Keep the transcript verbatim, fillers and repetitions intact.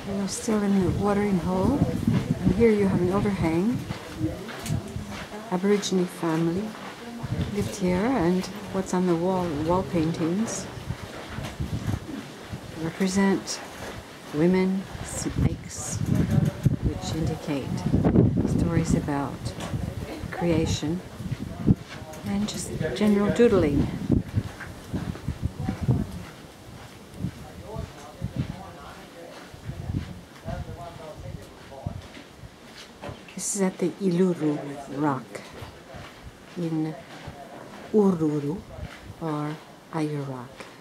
And we're still in the watering hole, and here you have an overhang. Aborigine family lived here, and what's on the wall, wall paintings, represent women, snakes, which indicate stories about creation, and just general doodling. This is at the Uluru Rock in Uluru, or Ayur Rock.